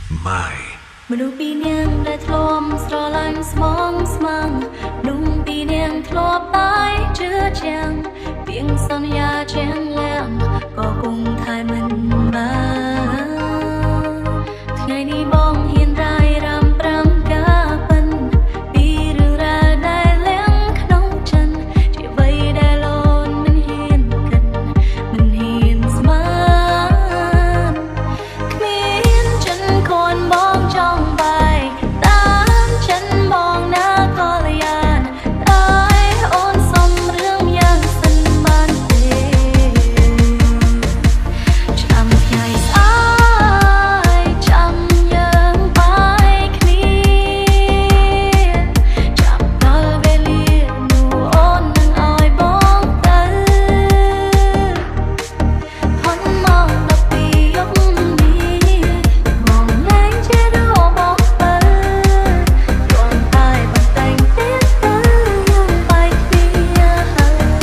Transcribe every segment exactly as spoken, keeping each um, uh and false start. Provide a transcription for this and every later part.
My មនុស្សពីរនាក់ដែលធ្លាប់ស្រឡាញ់ស្មងស្មាំងนุ่มពីរនាក់ធ្លាប់តែជឿជាក់ពីងសន្យាជាងឡើងក៏គង់ថែមិនបានថ្ងៃនេះបងហ៊ានរាយរំប្រាំការពិនពីរឿងរ៉ាវដែលលៀងក្នុងចិនជាអ្វីដែលលោនមិនហ៊ានគិតមិនហ៊ានស្មានគ្មានចិនខួនបងចង់បាយតាមចិនបងណាក៏លយានតែអូនសំរឿងយ៉ាងសិនបានទេឆ្នាំថ្ងៃស្អែកចាំយើងបាយគ្នាចាំដល់វេលានោះអូននឹងឲ្យបងទៅផុនមកដល់ពីយប់នេះបងលែងជារបស់ទៅយំតែបន្តែងទៀតទៅយើងបាយគ្នាហើយ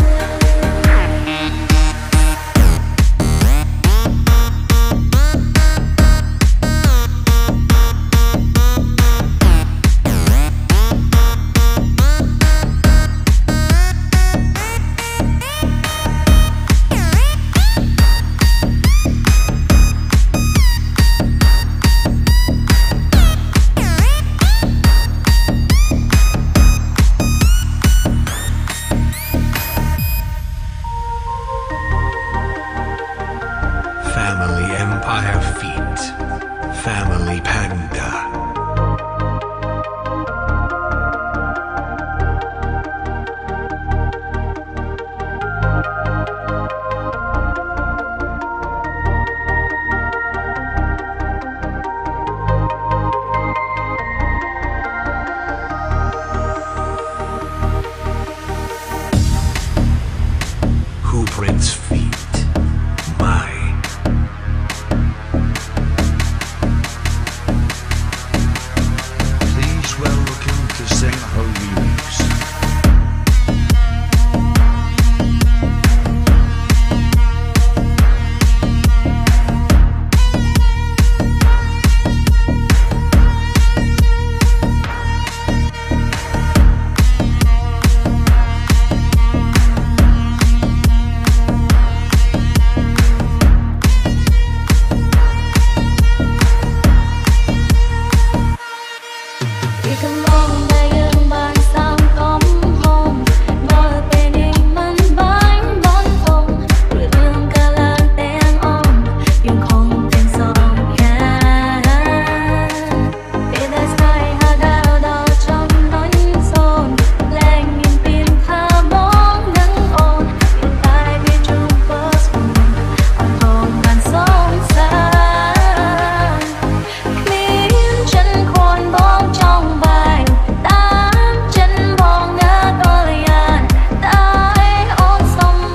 Family Empire Feet Family Panda Who prints feet My Please welcome to Sing Holy Weeks.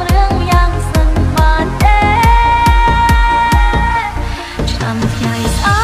I'm